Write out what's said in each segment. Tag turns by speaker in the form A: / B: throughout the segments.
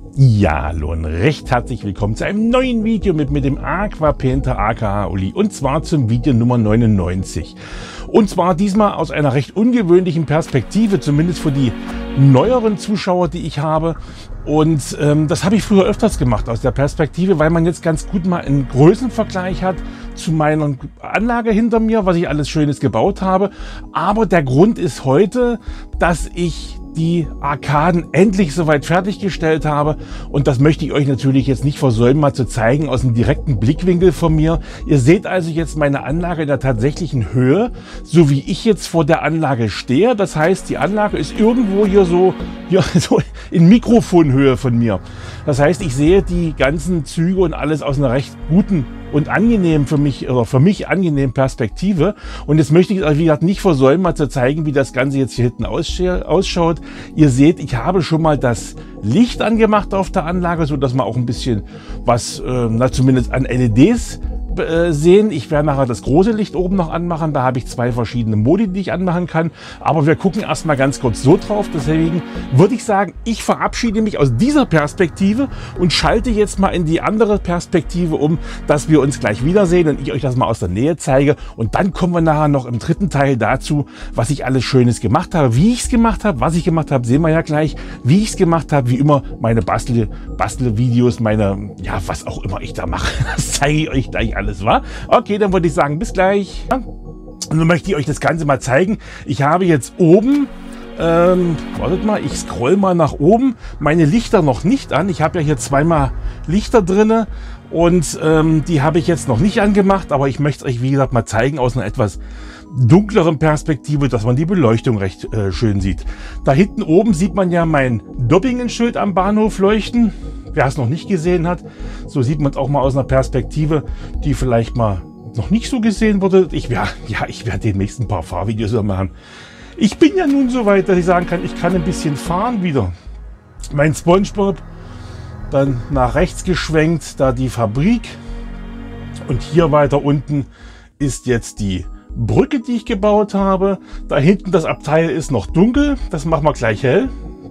A: Ja, hallo und recht herzlich willkommen zu einem neuen Video mit dem Aqua Painter aka Uli, und zwar zum Video Nummer 99. Und zwar diesmal aus einer recht ungewöhnlichen Perspektive, zumindest für die neueren Zuschauer, die ich habe. Und das habe ich früher öfters gemacht aus der Perspektive, weil man jetzt ganz gut mal einen Größenvergleich hat zu meiner Anlage hinter mir, was ich alles Schönes gebaut habe. Aber der Grund ist heute, dass ich die Arkaden endlich soweit fertiggestellt habe, und das möchte ich euch natürlich jetzt nicht versäumen, mal zu zeigen aus einem direkten Blickwinkel von mir. Ihr seht also jetzt meine Anlage in der tatsächlichen Höhe, so wie ich jetzt vor der Anlage stehe. Das heißt, die Anlage ist irgendwo hier so in Mikrofonhöhe von mir. Das heißt, ich sehe die ganzen Züge und alles aus einer recht guten und angenehm für mich angenehmen Perspektive. Und jetzt möchte ich euch, wie gesagt, nicht versäumen, mal zu zeigen, wie das Ganze jetzt hier hinten ausschaut. Ihr seht, ich habe schon mal das Licht angemacht auf der Anlage, so dass man auch ein bisschen was, zumindest an LEDs sehen. Ich werde nachher das große Licht oben noch anmachen. Da habe ich zwei verschiedene Modi, die ich anmachen kann. Aber wir gucken erstmal ganz kurz so drauf. Deswegen würde ich sagen, ich verabschiede mich aus dieser Perspektive und schalte jetzt mal in die andere Perspektive um, dass wir uns gleich wiedersehen und ich euch das mal aus der Nähe zeige. Und dann kommen wir nachher noch im dritten Teil dazu, was ich alles Schönes gemacht habe. Wie ich es gemacht habe, was ich gemacht habe, sehen wir ja gleich. Wie ich es gemacht habe, wie immer meine Bastelvideos, ja, was auch immer ich da mache. Das zeige ich euch gleich alles, war. Okay, dann würde ich sagen, bis gleich. Und dann möchte ich euch das Ganze mal zeigen. Ich habe jetzt oben, wartet mal, ich scroll mal nach oben, meine Lichter noch nicht an. Ich habe ja hier zweimal Lichter drinne und die habe ich jetzt noch nicht angemacht, aber ich möchte es euch, wie gesagt, mal zeigen aus einer etwas dunkleren Perspektive, dass man die Beleuchtung recht schön sieht. Da hinten oben sieht man ja mein Doppingen-Schild am Bahnhof leuchten. Wer es noch nicht gesehen hat, so sieht man es auch mal aus einer Perspektive, die vielleicht mal noch nicht so gesehen wurde. Ich werde demnächst ein paar Fahrvideos machen. Ich bin ja nun so weit, dass ich sagen kann, ich kann ein bisschen fahren wieder. Mein SpongeBob, dann nach rechts geschwenkt, da die Fabrik. Und hier weiter unten ist jetzt die Brücke, die ich gebaut habe. Da hinten das Abteil ist noch dunkel, das machen wir gleich hell.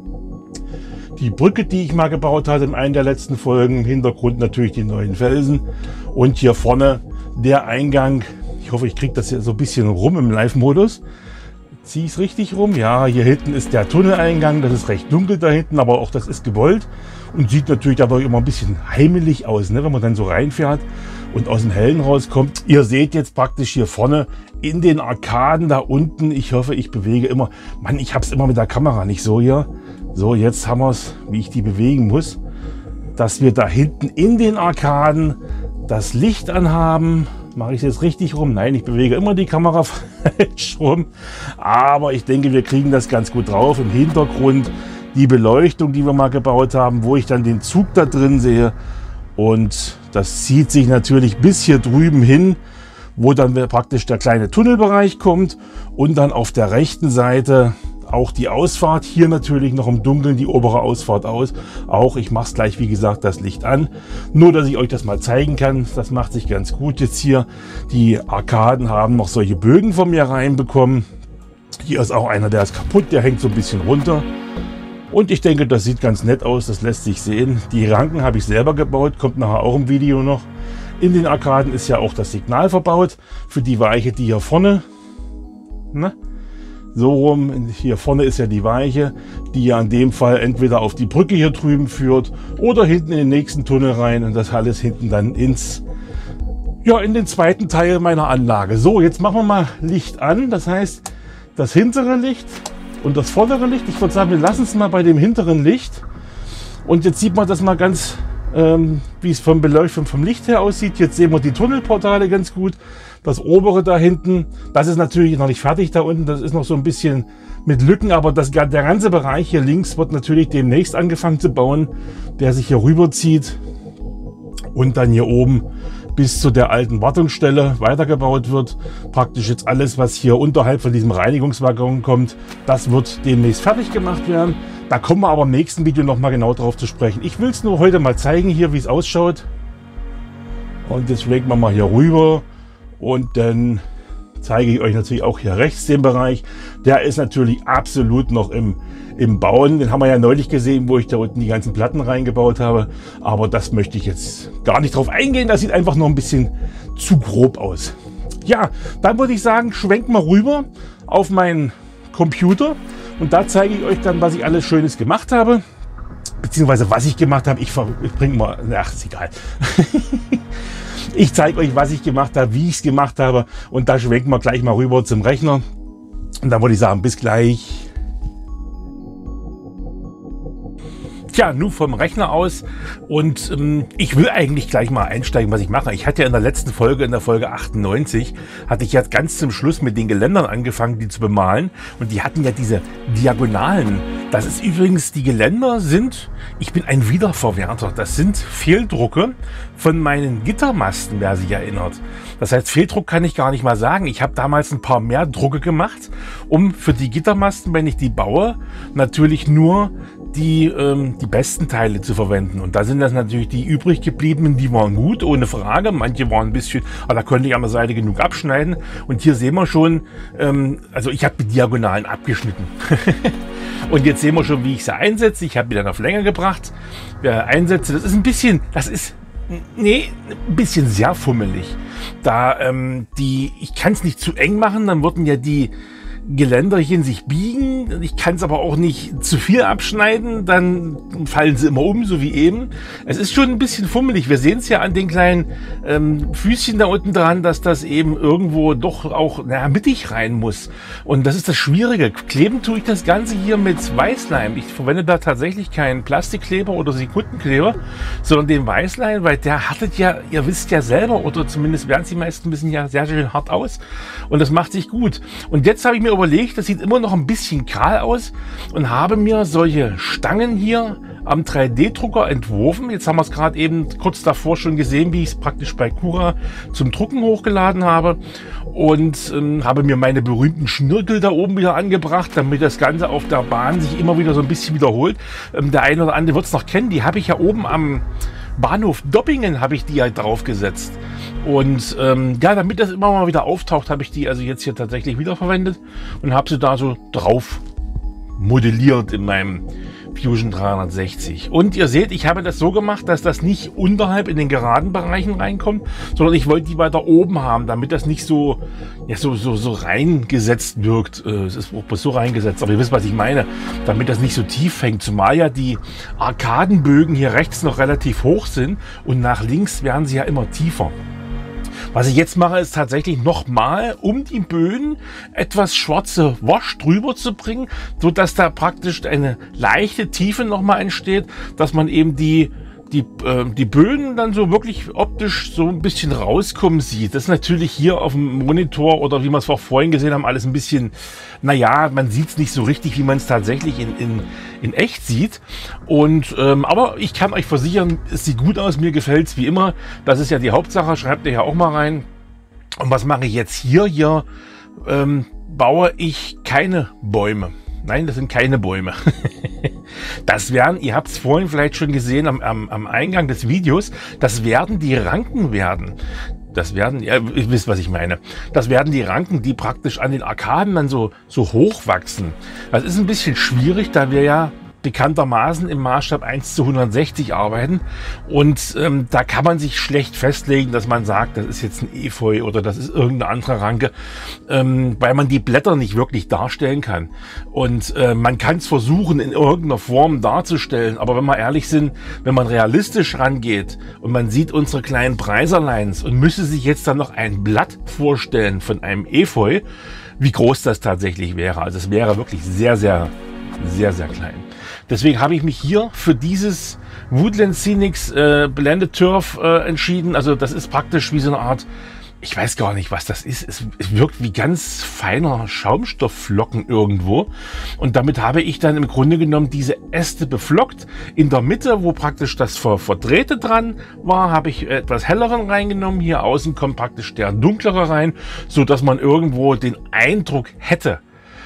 A: Die Brücke, die ich mal gebaut hatte in einer der letzten Folgen, im Hintergrund natürlich die neuen Felsen. Und hier vorne der Eingang. Ich hoffe, ich kriege das hier so ein bisschen rum im Live-Modus. Ziehe ich es richtig rum? Ja, hier hinten ist der Tunneleingang. Das ist recht dunkel da hinten, aber auch das ist gewollt. Und sieht natürlich dabei immer ein bisschen heimelig aus, ne, wenn man dann so reinfährt und aus dem Hellen rauskommt. Ihr seht jetzt praktisch hier vorne in den Arkaden da unten. Ich hoffe, ich bewege immer. Mann, ich habe es immer mit der Kamera nicht so hier. So, jetzt haben wir es, wie ich die bewegen muss, dass wir da hinten in den Arkaden das Licht anhaben. Mache ich es jetzt richtig rum? Nein, ich bewege immer die Kamera falsch rum. Aber ich denke, wir kriegen das ganz gut drauf. Im Hintergrund die Beleuchtung, die wir mal gebaut haben, wo ich dann den Zug da drin sehe. Und das zieht sich natürlich bis hier drüben hin, wo dann praktisch der kleine Tunnelbereich kommt. Und dann auf der rechten Seite auch die Ausfahrt, hier natürlich noch im Dunkeln die obere Ausfahrt aus. Auch, ich mache es gleich, wie gesagt, das Licht an. Nur, dass ich euch das mal zeigen kann. Das macht sich ganz gut jetzt hier. Die Arkaden haben noch solche Bögen von mir reinbekommen. Hier ist auch einer, der ist kaputt, der hängt so ein bisschen runter. Und ich denke, das sieht ganz nett aus, das lässt sich sehen. Die Ranken habe ich selber gebaut, kommt nachher auch im Video noch. In den Arkaden ist ja auch das Signal verbaut für die Weiche, die hier vorne, ne? So rum, hier vorne ist ja die Weiche, die ja in dem Fall entweder auf die Brücke hier drüben führt oder hinten in den nächsten Tunnel rein, und das alles hinten dann in den zweiten Teil meiner Anlage. So, jetzt machen wir mal Licht an, das heißt das hintere Licht und das vordere Licht. Ich würde sagen, wir lassen es mal bei dem hinteren Licht, und jetzt sieht man das mal ganz, wie es vom Beleuchtung vom Licht her aussieht. Jetzt sehen wir die Tunnelportale ganz gut. Das obere da hinten, das ist natürlich noch nicht fertig da unten, das ist noch so ein bisschen mit Lücken, aber der ganze Bereich hier links wird natürlich demnächst angefangen zu bauen, der sich hier rüber zieht und dann hier oben bis zu der alten Wartungsstelle weitergebaut wird. Praktisch jetzt alles, was hier unterhalb von diesem Reinigungswaggon kommt, das wird demnächst fertig gemacht werden. Da kommen wir aber im nächsten Video nochmal genau drauf zu sprechen. Ich will es nur heute mal zeigen hier, wie es ausschaut. Und jetzt schwenken wir mal hier rüber und dann zeige ich euch natürlich auch hier rechts den Bereich. Der ist natürlich absolut noch im Bauen. Den haben wir ja neulich gesehen, wo ich da unten die ganzen Platten reingebaut habe. Aber das möchte ich jetzt gar nicht drauf eingehen. Das sieht einfach noch ein bisschen zu grob aus. Ja, dann würde ich sagen, schwenkt mal rüber auf meinen Computer. Und da zeige ich euch dann, was ich alles Schönes gemacht habe. Beziehungsweise was ich gemacht habe. Ich bringe mal, ach, ist egal. Ich zeige euch, was ich gemacht habe, wie ich es gemacht habe. Und da schwenken wir gleich mal rüber zum Rechner. Und dann würde ich sagen, bis gleich. Tja, nun vom Rechner aus und ich will eigentlich gleich mal einsteigen, was ich mache. Ich hatte ja in der letzten Folge, in der Folge 98, hatte ich ja ganz zum Schluss mit den Geländern angefangen, die zu bemalen. Und die hatten ja diese Diagonalen. Das ist übrigens, die Geländer sind, ich bin ein Wiederverwerter, das sind Fehldrucke von meinen Gittermasten, wer sich erinnert. Das heißt, Fehldruck kann ich gar nicht mal sagen. Ich habe damals ein paar mehr Drucke gemacht, um für die Gittermasten, wenn ich die baue, natürlich nur die besten Teile zu verwenden. Und da sind das natürlich die übrig gebliebenen, die waren gut, ohne Frage. Manche waren ein bisschen, aber da konnte ich an der Seite genug abschneiden. Und hier sehen wir schon, also ich habe die Diagonalen abgeschnitten. Und jetzt sehen wir schon, wie ich sie einsetze. Ich habe die dann auf Länge gebracht. Einsetze, das ist ein bisschen, ein bisschen sehr fummelig. Da ich kann es nicht zu eng machen, dann würden ja die Geländerchen sich biegen. Ich kann es aber auch nicht zu viel abschneiden, dann fallen sie immer um, so wie eben. Es ist schon ein bisschen fummelig. Wir sehen es ja an den kleinen Füßchen da unten dran, dass das eben irgendwo doch auch mittig rein muss. Und das ist das Schwierige. Kleben tue ich das Ganze hier mit Weißleim. Ich verwende da tatsächlich keinen Plastikkleber oder Sekundenkleber, sondern den Weißleim, weil der hattet ja, ihr wisst ja selber, oder zumindest werden sie meist ein bisschen ja sehr schön hart aus. Und das macht sich gut. Und jetzt habe ich mir überlegt, das sieht immer noch ein bisschen kahl aus und habe mir solche Stangen hier am 3D-Drucker entworfen. Jetzt haben wir es gerade eben kurz davor schon gesehen, wie ich es praktisch bei Cura zum Drucken hochgeladen habe und habe mir meine berühmten Schnürkel da oben wieder angebracht, damit das Ganze auf der Bahn sich immer wieder so ein bisschen wiederholt. Der eine oder andere wird es noch kennen, die habe ich ja oben am Bahnhof Doppingen habe ich die halt draufgesetzt. Und ja, damit das immer mal wieder auftaucht, habe ich die also jetzt hier tatsächlich wiederverwendet und habe sie da so drauf modelliert in meinem Fusion 360. Und ihr seht, ich habe das so gemacht, dass das nicht unterhalb in den geraden Bereichen reinkommt, sondern ich wollte die weiter oben haben, damit das nicht so, ja, so reingesetzt wirkt. Es ist auch so reingesetzt, aber ihr wisst, was ich meine. Damit das nicht so tief hängt, zumal ja die Arkadenbögen hier rechts noch relativ hoch sind und nach links werden sie ja immer tiefer. Was ich jetzt mache, ist tatsächlich nochmal um die Bögen etwas schwarze Wasch drüber zu bringen, so dass da praktisch eine leichte Tiefe nochmal entsteht, dass man eben die Bögen dann so wirklich optisch so ein bisschen rauskommen sieht. Das ist natürlich hier auf dem Monitor oder wie wir es auch vorhin gesehen haben, alles ein bisschen, naja, man sieht es nicht so richtig, wie man es tatsächlich in echt sieht. Und aber ich kann euch versichern, es sieht gut aus, mir gefällt es wie immer. Das ist ja die Hauptsache, schreibt ihr ja auch mal rein. Und was mache ich jetzt hier? Hier baue ich keine Bäume. Nein, das sind keine Bäume. Das werden, ihr habt es vorhin vielleicht schon gesehen am Eingang des Videos, das werden die Ranken werden. Das werden, ja, ihr wisst, was ich meine. Das werden die Ranken, die praktisch an den Arkaden dann so hoch wachsen. Das ist ein bisschen schwierig, da wir ja bekanntermaßen im Maßstab 1:160 arbeiten und da kann man sich schlecht festlegen, dass man sagt, das ist jetzt ein Efeu oder das ist irgendeine andere Ranke, weil man die Blätter nicht wirklich darstellen kann. Und man kann es versuchen, in irgendeiner Form darzustellen, aber wenn wir ehrlich sind, wenn man realistisch rangeht und man sieht unsere kleinen Preiserleins und müsste sich jetzt dann noch ein Blatt vorstellen von einem Efeu, wie groß das tatsächlich wäre. Also es wäre wirklich sehr, sehr, sehr, sehr klein. Deswegen habe ich mich hier für dieses Woodland Scenics Blended Turf entschieden. Also das ist praktisch wie so eine Art, ich weiß gar nicht, was das ist. Es wirkt wie ganz feiner Schaumstoffflocken irgendwo. Und damit habe ich dann im Grunde genommen diese Äste beflockt. In der Mitte, wo praktisch das Verdrehte dran war, habe ich etwas helleren reingenommen. Hier außen kommt praktisch der dunklere rein, so dass man irgendwo den Eindruck hätte.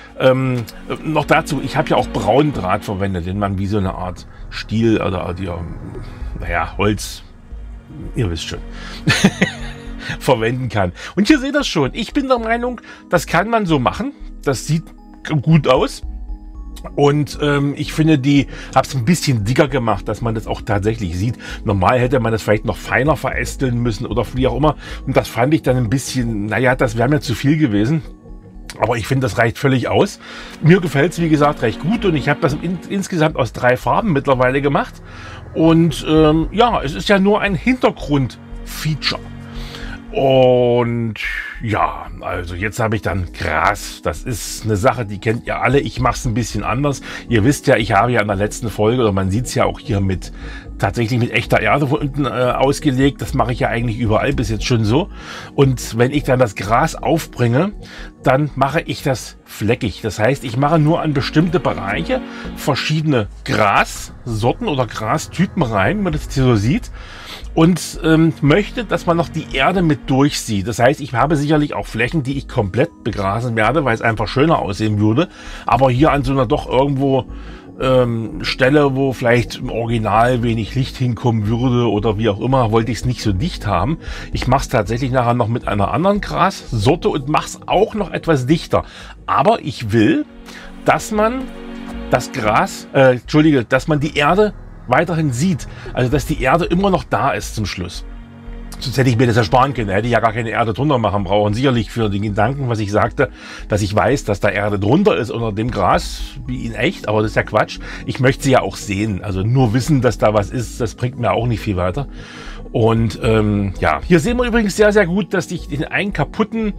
A: Noch dazu, ich habe ja auch braunen Draht verwendet, den man wie so eine Art Stiel oder naja, Holz, ihr wisst schon. verwenden kann. Und hier seht ihr das schon. Ich bin der Meinung, das kann man so machen. Das sieht gut aus. Und ich finde, habe es ein bisschen dicker gemacht, dass man das auch tatsächlich sieht. Normal hätte man das vielleicht noch feiner verästeln müssen oder wie auch immer. Und das fand ich dann ein bisschen, naja, das wäre mir zu viel gewesen. Aber ich finde, das reicht völlig aus. Mir gefällt es, wie gesagt, recht gut. Und ich habe das insgesamt aus 3 Farben mittlerweile gemacht. Und ja, es ist ja nur ein Hintergrundfeature. Und ja, also jetzt habe ich dann Gras. Das ist eine Sache, die kennt ihr alle. Ich mache es ein bisschen anders. Ihr wisst ja, ich habe ja in der letzten Folge, oder man sieht es ja auch hier tatsächlich mit echter Erde von unten ausgelegt. Das mache ich ja eigentlich überall bis jetzt schon so. Und wenn ich dann das Gras aufbringe, dann mache ich das fleckig. Das heißt, ich mache nur an bestimmte Bereiche verschiedene Grassorten oder Grastypen rein, wenn man das hier so sieht. Und möchte, dass man noch die Erde mit durchsieht. Das heißt, ich habe sicherlich auch Flächen, die ich komplett begrasen werde, weil es einfach schöner aussehen würde. Aber hier an so einer doch irgendwo Stelle, wo vielleicht im Original wenig Licht hinkommen würde oder wie auch immer, wollte ich es nicht so dicht haben. Ich mache es tatsächlich nachher noch mit einer anderen Grassorte und mache es auch noch etwas dichter. Aber ich will, dass man das Gras, dass man die Erde weiterhin sieht. Also, dass die Erde immer noch da ist zum Schluss. Sonst hätte ich mir das ersparen können. Hätte ich ja gar keine Erde drunter machen brauchen. Sicherlich für den Gedanken, was ich sagte, dass ich weiß, dass da Erde drunter ist unter dem Gras, wie in echt. Aber das ist ja Quatsch. Ich möchte sie ja auch sehen. Also nur wissen, dass da was ist, das bringt mir auch nicht viel weiter. Und ja, hier sehen wir übrigens sehr, sehr gut, dass ich den einen kaputten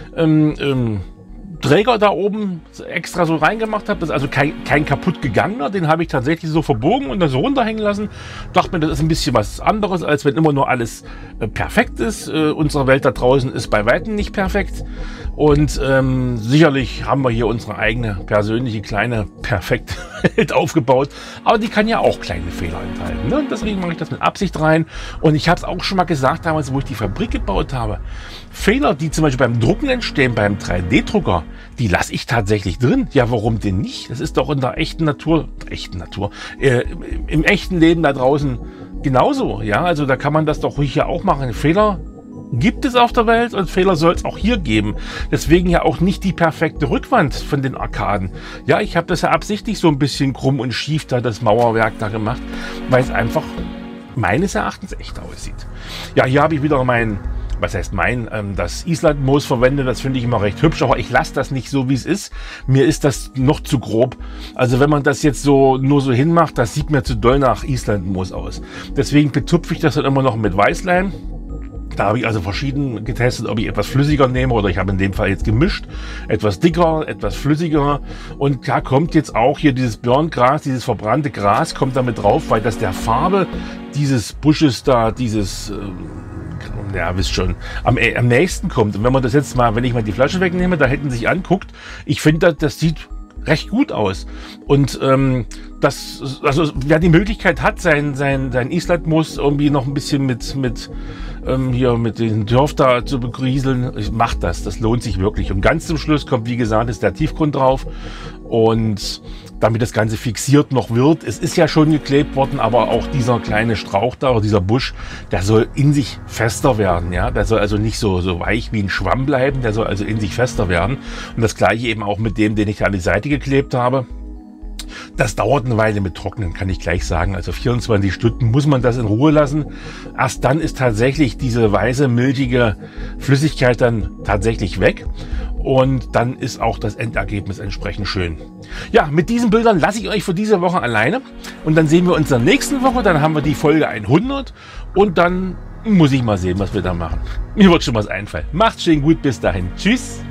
A: Träger da oben extra so reingemacht habe. Das ist also kein kaputt gegangener. Den habe ich tatsächlich so verbogen und dann so runterhängen lassen. Dachte mir, das ist ein bisschen was anderes, als wenn immer nur alles perfekt ist. Unsere Welt da draußen ist bei weitem nicht perfekt. Und sicherlich haben wir hier unsere eigene persönliche kleine perfekte Welt aufgebaut. Aber die kann ja auch kleine Fehler enthalten. Ne? Und deswegen mache ich das mit Absicht rein. Und ich habe es auch schon mal gesagt damals, wo ich die Fabrik gebaut habe. Fehler, die zum Beispiel beim Drucken entstehen, beim 3D-Drucker, die lasse ich tatsächlich drin. Ja, warum denn nicht? Das ist doch in der echten Natur, im echten Leben da draußen genauso. Ja, also da kann man das doch ruhig ja auch machen. Fehler gibt es auf der Welt und Fehler soll es auch hier geben. Deswegen ja auch nicht die perfekte Rückwand von den Arkaden. Ja, ich habe das ja absichtlich so ein bisschen krumm und schief da, das Mauerwerk da gemacht, weil es einfach meines Erachtens echt aussieht. Ja, hier habe ich wieder das Islandmoos verwende, das finde ich immer recht hübsch, aber ich lasse das nicht so, wie es ist. Mir ist das noch zu grob. Also wenn man das jetzt so nur so hinmacht, das sieht mir zu doll nach Islandmoos aus. Deswegen betupfe ich das dann immer noch mit Weißleim. Da habe ich also verschieden getestet, ob ich etwas flüssiger nehme oder ich habe in dem Fall jetzt gemischt. Etwas dicker, etwas flüssiger. Und da kommt jetzt auch hier dieses Birngras, dieses verbrannte Gras kommt damit drauf, weil das der Farbe dieses Busches da, ja, wisst schon, am nächsten kommt. Und wenn man das jetzt mal, wenn ich mal die Flasche wegnehme, da hätten sich anguckt, ich finde, das sieht recht gut aus. Und also wer die Möglichkeit hat, sein Islandmoos irgendwie noch ein bisschen mit den Turf da zu begrieseln, macht das. Das lohnt sich wirklich. Und ganz zum Schluss kommt, wie gesagt, ist der Tiefgrund drauf. Und damit das Ganze fixiert noch wird. Es ist ja schon geklebt worden, aber auch dieser kleine Strauch da oder dieser Busch, der soll in sich fester werden. Ja? Der soll also nicht so weich wie ein Schwamm bleiben, der soll also in sich fester werden. Und das gleiche eben auch mit dem, den ich da an die Seite geklebt habe. Das dauert eine Weile mit Trocknen, kann ich gleich sagen. Also 24 Stunden muss man das in Ruhe lassen. Erst dann ist tatsächlich diese weiße, milchige Flüssigkeit dann tatsächlich weg. Und dann ist auch das Endergebnis entsprechend schön. Ja, mit diesen Bildern lasse ich euch für diese Woche alleine. Und dann sehen wir uns in der nächsten Woche. Dann haben wir die Folge 100. Und dann muss ich mal sehen, was wir da machen. Mir wird schon was einfallen. Macht's schön gut, bis dahin. Tschüss.